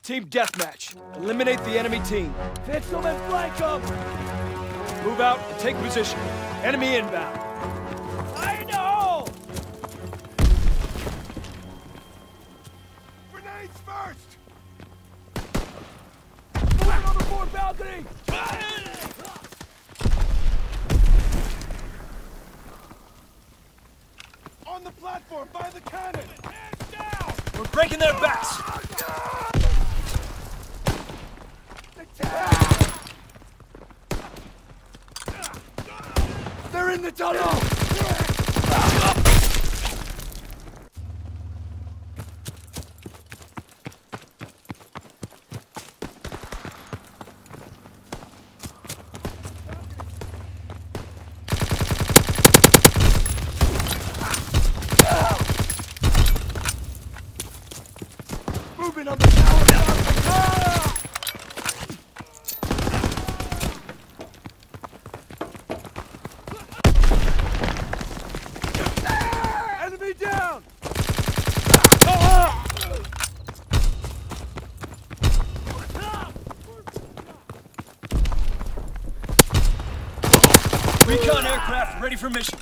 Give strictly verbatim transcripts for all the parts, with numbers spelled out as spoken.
Team deathmatch. Eliminate the enemy team. Fix them and flank them! Move out and take position. Enemy inbound. Fire in the hole! Grenades first! Moving on the fourth balcony! On the platform, by the cannon! Hands down! We're breaking their backs. They're in the tunnel! Moving on the tower! Enemy down! Recon aircraft ready for mission.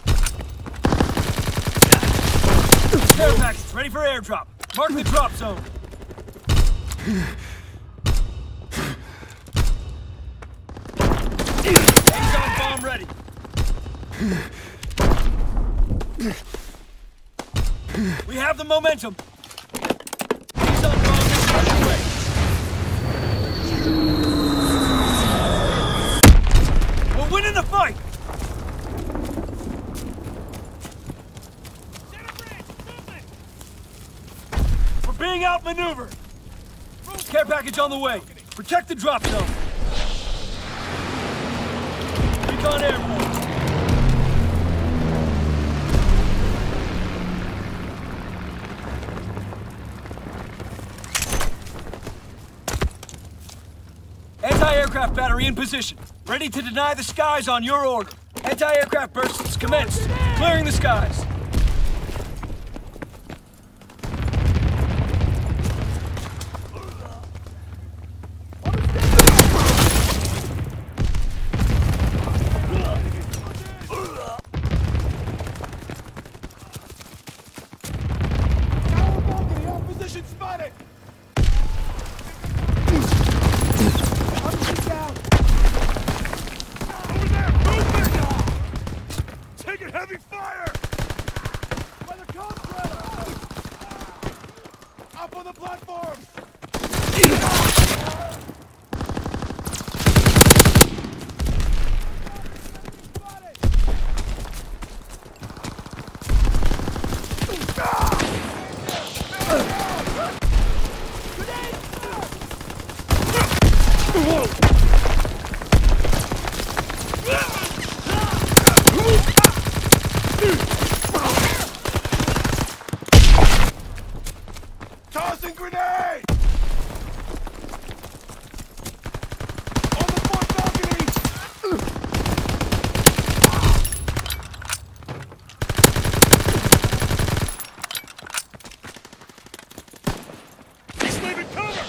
Care package ready for airdrop. Mark the drop zone. Azon bomb ready. We have the momentum. Azon bomb is underway. We're winning the fight. We're being outmaneuvered. Care package on the way. Protect the drop zone. Recon airborne. Anti-aircraft battery in position. Ready to deny the skies on your order. Anti-aircraft bursts commenced. Clearing the skies. Position spotted! Over there! Movement! Taking heavy fire! By the contract! Up on the platform! Tossing grenade! On the fourth balcony! He's leaving cover!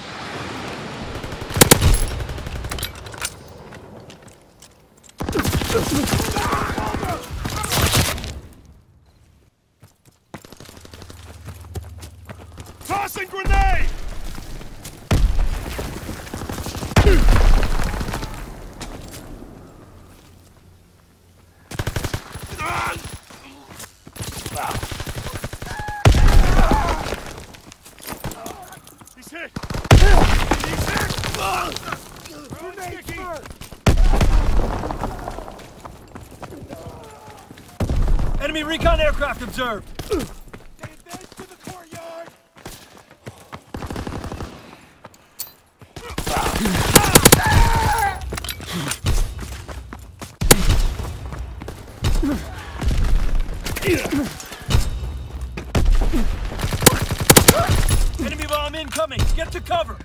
Tossing grenade! He's hit! He's hit! Grenade first! Enemy recon aircraft observed. They advance to the courtyard! Enemy bomb incoming. Get to cover.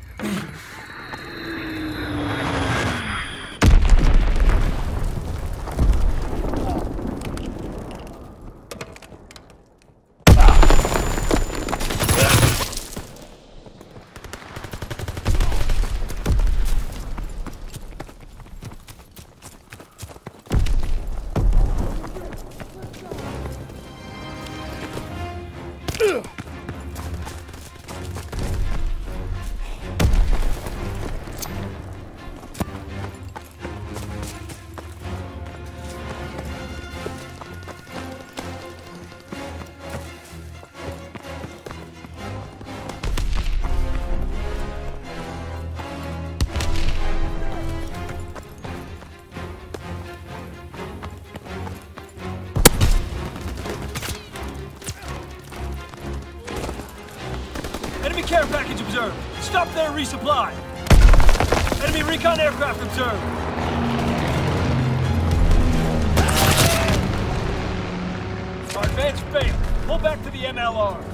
package observed. Stop there, resupply. Enemy recon aircraft observed. Our advance failed. Pull back to the M L R.